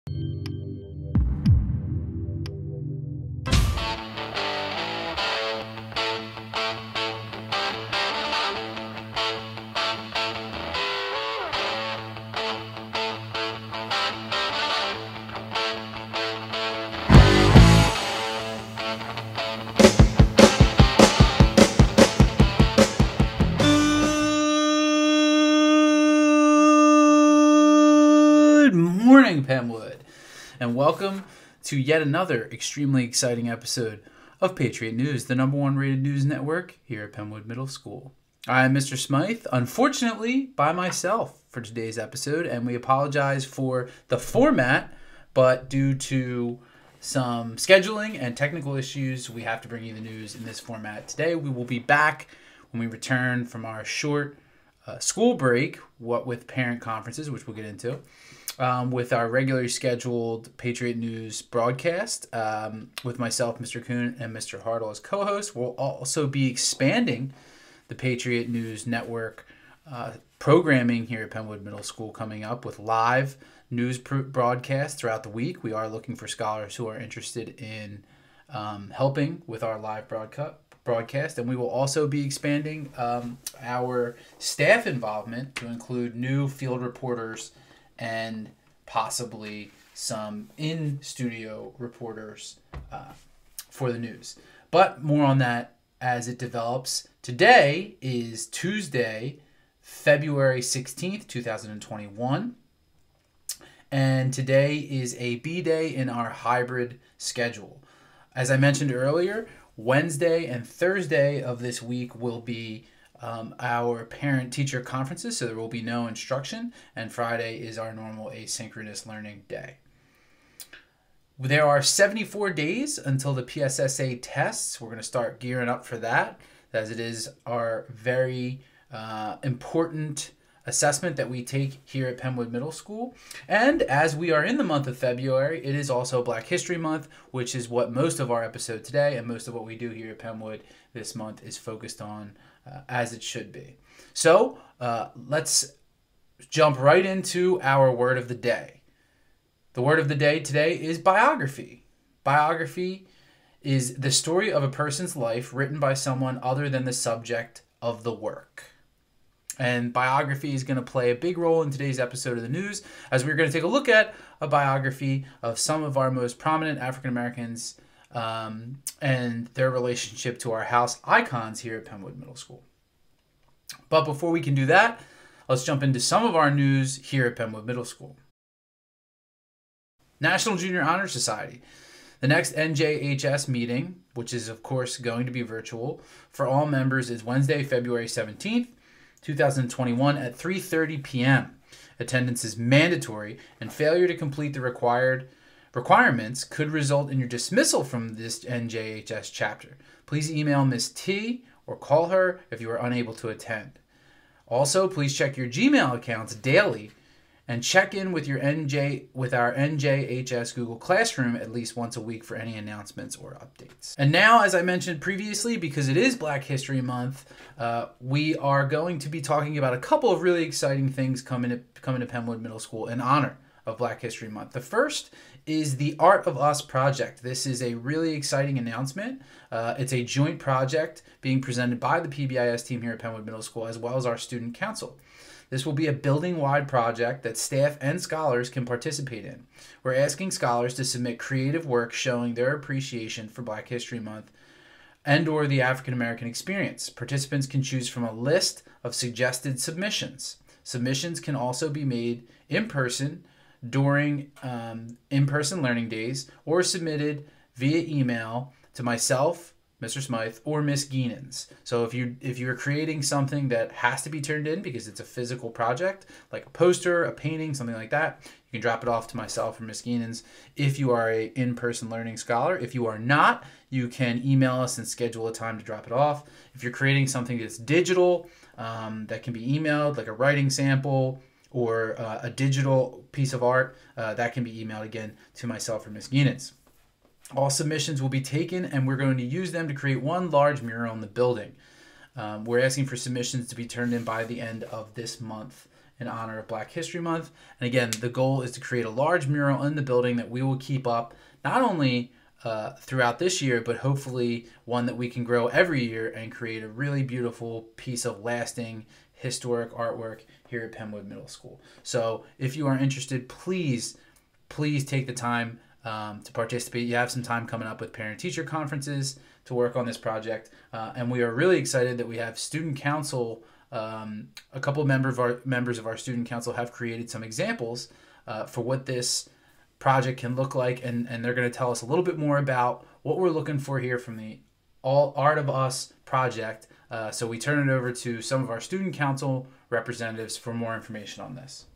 Morning, Penwood, and welcome to yet another extremely exciting episode of Patriot News, the #1 rated news network here at Penwood Middle School. I'm Mr. Smythe, unfortunately by myself for today's episode, and we apologize for the format, but due to some scheduling and technical issues, we have to bring you the news in this format today. We will be back when we return from our short school break, what with parent conferences, which we'll get into. With our regularly scheduled Patriot News broadcast with myself, Mr. Kuhn, and Mr. Hartle as co-hosts. We'll also be expanding the Patriot News Network programming here at Penwood Middle School coming up with live news broadcasts throughout the week. We are looking for scholars who are interested in helping with our live broadcast, and we will also be expanding our staff involvement to include new field reporters and possibly some in-studio reporters for the news. But more on that as it develops. Today is Tuesday, February 16th, 2021. And today is a B-day in our hybrid schedule. As I mentioned earlier, Wednesday and Thursday of this week will be our parent-teacher conferences, so there will be no instruction, and Friday is our normal asynchronous learning day. There are 74 days until the PSSA tests. We're going to start gearing up for that, as it is our very important assessment that we take here at Penwood Middle School. And as we are in the month of February, it is also Black History Month, which is what most of our episode today and most of what we do here at Penwood this month is focused on, as it should be. So let's jump right into our word of the day. The word of the day today is biography. Biography is the story of a person's life written by someone other than the subject of the work. And biography is going to play a big role in today's episode of the news, as we're going to take a look at a biography of some of our most prominent African Americans and their relationship to our house icons here at Penwood Middle School. But before we can do that, let's jump into some of our news here at Penwood Middle School. National Junior Honor Society. The next NJHS meeting, which is of course going to be virtual for all members, is Wednesday, February 17th, 2021 at 3:30 p.m. Attendance is mandatory, and failure to complete the requirements could result in your dismissal from this NJHS chapter. Please email Ms. T or call her if you are unable to attend. Also, please check your Gmail accounts daily and check in with our NJHS Google Classroom at least once a week for any announcements or updates. And now, as I mentioned previously, because it is Black History Month, we are going to be talking about a couple of really exciting things coming to Penwood Middle School in honor of Black History Month. The first is the Art of Us project. This is a really exciting announcement. It's a joint project being presented by the PBIS team here at Penwood Middle School, as well as our student council. This will be a building-wide project that staff and scholars can participate in. We're asking scholars to submit creative work showing their appreciation for Black History Month and/or the African American experience. Participants can choose from a list of suggested submissions. Submissions can also be made in person during in-person learning days, or submitted via email to myself, Mr. Smythe, or Miss Geenans. So if you're creating something that has to be turned in because it's a physical project, like a poster, a painting, something like that, you can drop it off to myself or Miss Geenans if you are a in-person learning scholar. If you are not, you can email us and schedule a time to drop it off. If you're creating something that's digital, that can be emailed, like a writing sample or a digital piece of art, that can be emailed again to myself or Miss Geenans. All submissions will be taken, and we're going to use them to create one large mural in the building. We're asking for submissions to be turned in by the end of this month, in honor of Black History Month. And again, the goal is to create a large mural in the building that we will keep up not only throughout this year, but hopefully one that we can grow every year and create a really beautiful piece of lasting historic artwork here at Penwood Middle School. So if you are interested, please take the time to participate. You have some time coming up with parent-teacher conferences to work on this project. And we are really excited that we have student council. A couple of members of our student council have created some examples for what this project can look like, and they're going to tell us a little bit more about what we're looking for here from the All Art of Us project. So we turn it over to some of our student council representatives for more information on this.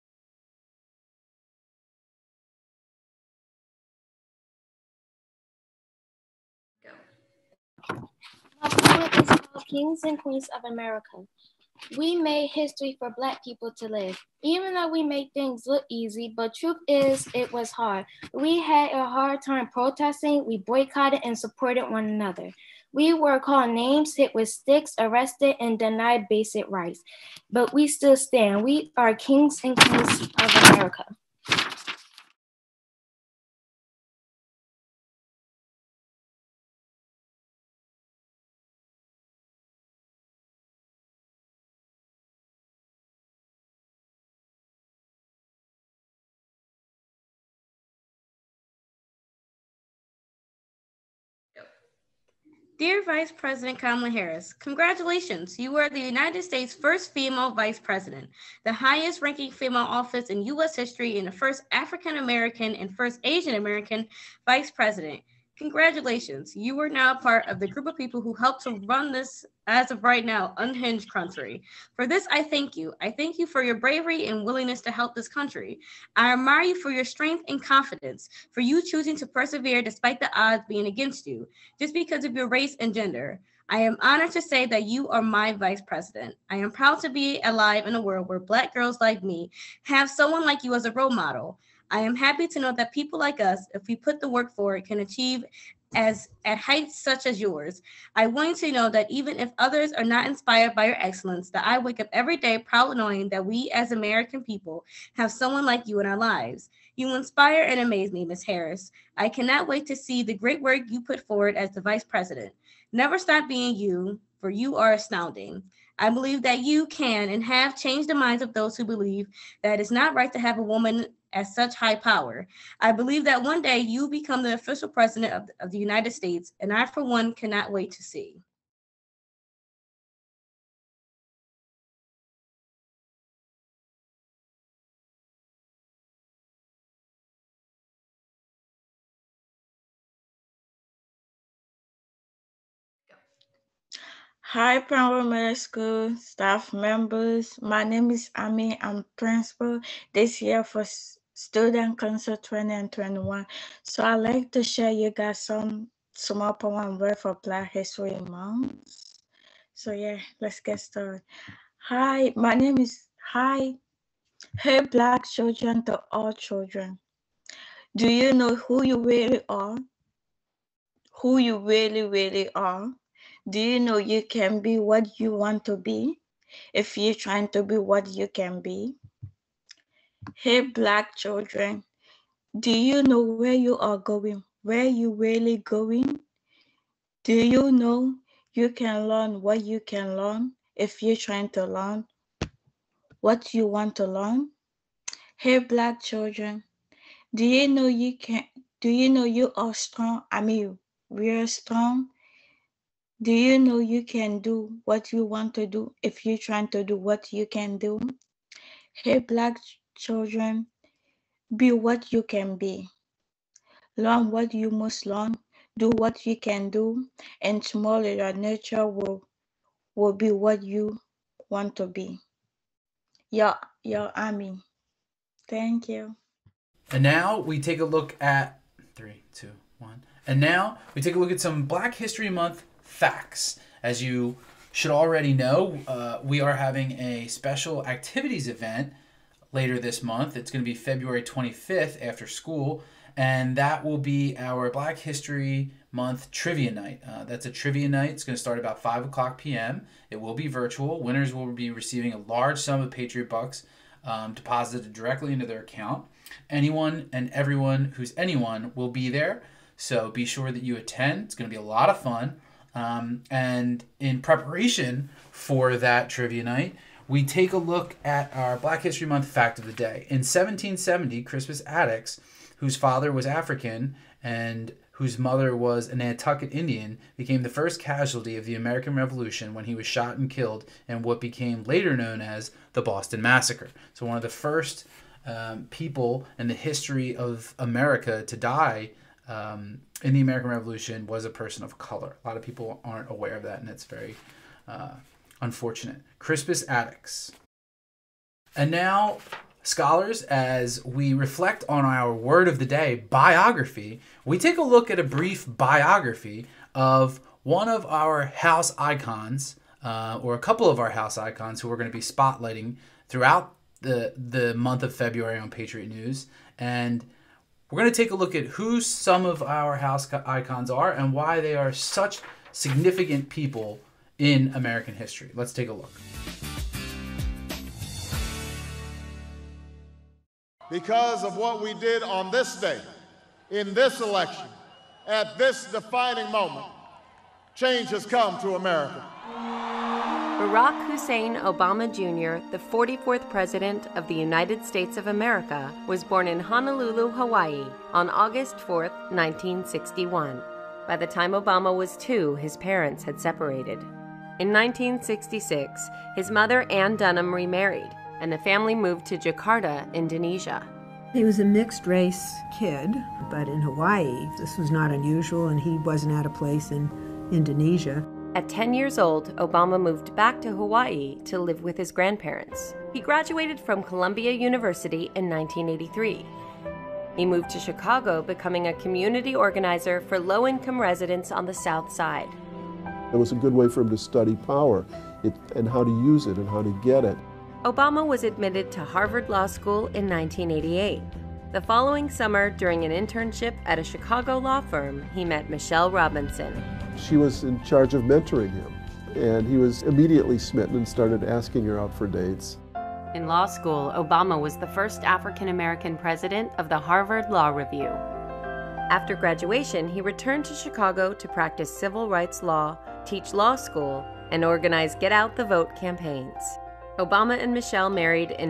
My project is called Kings and Queens of America. We made history for Black people to live. Even though we made things look easy, but truth is, it was hard. We had a hard time protesting, we boycotted and supported one another. We were called names, hit with sticks, arrested, and denied basic rights. But we still stand. We are kings and queens of America. Dear Vice President Kamala Harris, congratulations. You are the United States' first female vice president, the highest ranking female office in U.S. history, and the first African American and first Asian American vice president. Congratulations. You are now part of the group of people who helped to run this, as of right now, unhinged country. For this, I thank you. I thank you for your bravery and willingness to help this country. I admire you for your strength and confidence, for you choosing to persevere despite the odds being against you, just because of your race and gender. I am honored to say that you are my vice president. I am proud to be alive in a world where Black girls like me have someone like you as a role model. I am happy to know that people like us, if we put the work for it, can achieve at heights such as yours. I want you to know that even if others are not inspired by your excellence, that I wake up every day proud knowing that we as American people have someone like you in our lives. You inspire and amaze me, Ms. Harris. I cannot wait to see the great work you put forward as the vice president. Never stop being you, for you are astounding. I believe that you can and have changed the minds of those who believe that it is not right to have a woman at such high power. I believe that one day you become the official president of the United States, and I, for one, cannot wait to see. Hi, Penwood Middle School staff members. My name is Ami. I'm principal this year for Student Council 20 and 21. So I'd like to share you guys some small poem word for Black History Month. So yeah, let's get started. Hi, my name is Hey, Black children to all children. Do you know who you really are? Who you really are? Do you know you can be what you want to be if you're trying to be what you can be? Hey, Black children, do you know where you are going? Where you really going? Do you know you can learn what you can learn if you're trying to learn what you want to learn? Hey, Black children, do you know you can? Do you know you are strong? We're strong. Do you know you can do what you want to do if you're trying to do what you can do? Hey, Black children, be what you can be. Learn what you must learn. Do what you can do. And tomorrow your nature will be what you want to be. Your army. Thank you. And now we take a look at 3, 2, 1. And now we take a look at some Black History Month facts. As you should already know, we are having a special activities event later this month. It's going to be February 25th after school. And that will be our Black History Month Trivia Night. That's a trivia night. It's going to start about 5 o'clock p.m. It will be virtual. Winners will be receiving a large sum of Patriot Bucks deposited directly into their account. Anyone and everyone who's anyone will be there, so be sure that you attend. It's going to be a lot of fun. And in preparation for that trivia night, we take a look at our Black History Month fact of the day. In 1770, Crispus Attucks, whose father was African and whose mother was a Nantucket Indian, became the first casualty of the American Revolution when he was shot and killed in what became later known as the Boston Massacre. So one of the first people in the history of America to die in the American Revolution was a person of color. A lot of people aren't aware of that, and it's very unfortunate. Crispus Attucks. And now, scholars, as we reflect on our word of the day, biography, we take a look at a brief biography of one of our house icons, or a couple of our house icons who we're going to be spotlighting throughout the month of February on Patriot News. And we're going to take a look at who some of our house icons are and why they are such significant people in American history. Let's take a look. Because of what we did on this day, in this election, at this defining moment, change has come to America. Barack Hussein Obama Jr., the 44th President of the United States of America, was born in Honolulu, Hawaii on August 4, 1961. By the time Obama was 2, his parents had separated. In 1966, his mother, Ann Dunham, remarried, and the family moved to Jakarta, Indonesia. He was a mixed-race kid, but in Hawaii, this was not unusual, and he wasn't out of place in Indonesia. At 10 years old, Obama moved back to Hawaii to live with his grandparents. He graduated from Columbia University in 1983. He moved to Chicago, becoming a community organizer for low-income residents on the South Side. It was a good way for him to study power and how to use it and how to get it. Obama was admitted to Harvard Law School in 1988. The following summer, during an internship at a Chicago law firm, he met Michelle Robinson. She was in charge of mentoring him, and he was immediately smitten and started asking her out for dates. In law school, Obama was the first African-American president of the Harvard Law Review. After graduation, he returned to Chicago to practice civil rights law, teach law school, and organize Get Out the Vote campaigns. Obama and Michelle married in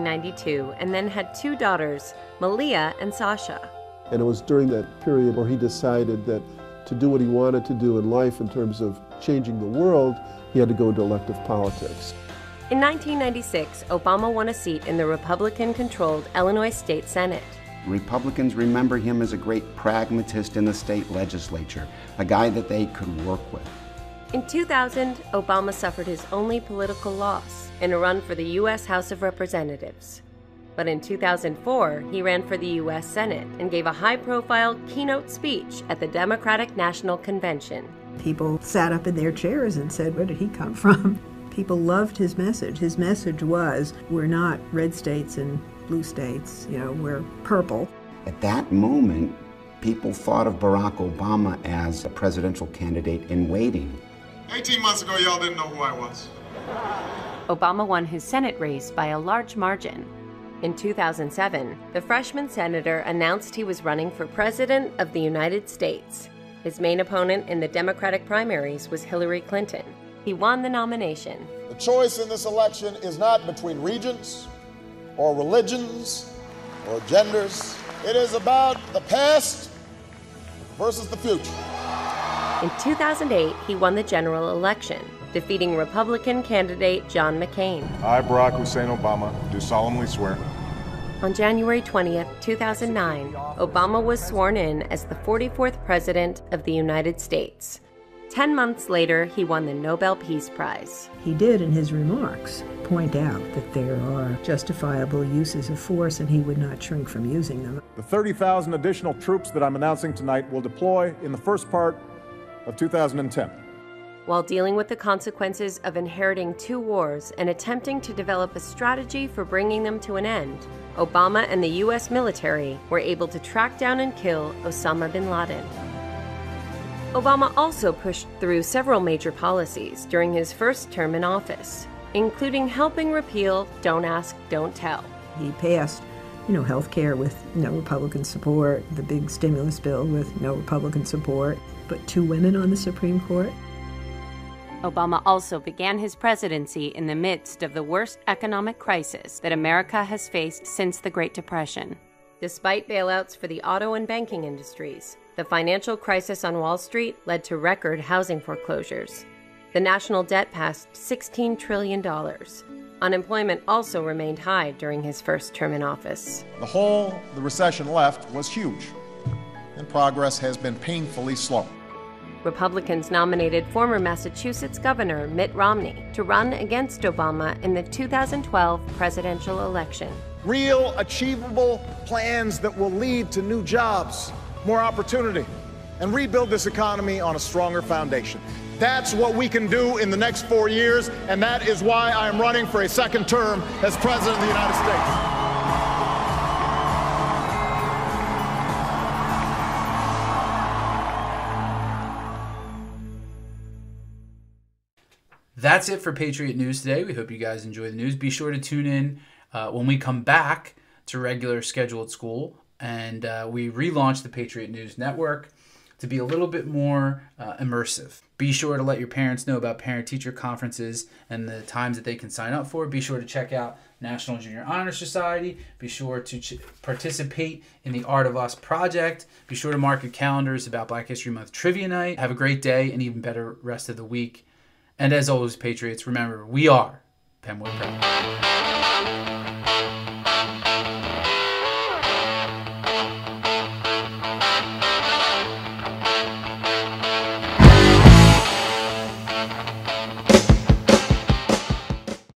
1992 and then had 2 daughters, Malia and Sasha. And it was during that period where he decided that to do what he wanted to do in life in terms of changing the world, he had to go into elective politics. In 1996, Obama won a seat in the Republican-controlled Illinois State Senate. Republicans remember him as a great pragmatist in the state legislature, a guy that they could work with. In 2000, Obama suffered his only political loss in a run for the U.S. House of Representatives. But in 2004, he ran for the U.S. Senate and gave a high-profile keynote speech at the Democratic National Convention. People sat up in their chairs and said, where did he come from? People loved his message. His message was, we're not red states and blue states, we're purple. At that moment, people thought of Barack Obama as a presidential candidate in waiting. 18 months ago, y'all didn't know who I was. Obama won his Senate race by a large margin. In 2007, the freshman senator announced he was running for President of the United States. His main opponent in the Democratic primaries was Hillary Clinton. He won the nomination. The choice in this election is not between regions or religions or genders. It is about the past versus the future. In 2008, he won the general election, defeating Republican candidate John McCain. I, Barack Hussein Obama, do solemnly swear. On January 20th, 2009, Obama was sworn in as the 44th President of the United States. 10 months later, he won the Nobel Peace Prize. He did, in his remarks, point out that there are justifiable uses of force and he would not shrink from using them. The 30,000 additional troops that I'm announcing tonight will deploy in the first part of 2010. while dealing with the consequences of inheriting 2 wars and attempting to develop a strategy for bringing them to an end. Obama and the U.S. military were able to track down and kill Osama bin Laden. Obama also pushed through several major policies during his first term in office, including helping repeal Don't Ask, Don't Tell. He passed, health care with no Republican support, the big stimulus bill with no Republican support, but 2 women on the Supreme Court. Obama also began his presidency in the midst of the worst economic crisis that America has faced since the Great Depression. Despite bailouts for the auto and banking industries, the financial crisis on Wall Street led to record housing foreclosures. The national debt passed $16 trillion. Unemployment also remained high during his first term in office. The hole the recession left was huge, and progress has been painfully slow. Republicans nominated former Massachusetts Governor Mitt Romney to run against Obama in the 2012 presidential election. Real, achievable plans that will lead to new jobs, more opportunity, and rebuild this economy on a stronger foundation. That's what we can do in the next 4 years, and that is why I am running for a second term as President of the United States. That's it for Patriot News today. We hope you guys enjoy the news. Be sure to tune in when we come back to regular scheduled school, and we relaunch the Patriot News Network to be a little bit more immersive. Be sure to let your parents know about parent-teacher conferences and the times that they can sign up for. Be sure to check out National Junior Honor Society. Be sure to participate in the Art of Us project. Be sure to mark your calendars about Black History Month Trivia Night. Have a great day and even better rest of the week. And as always, Patriots, remember, we are Penwood Proud.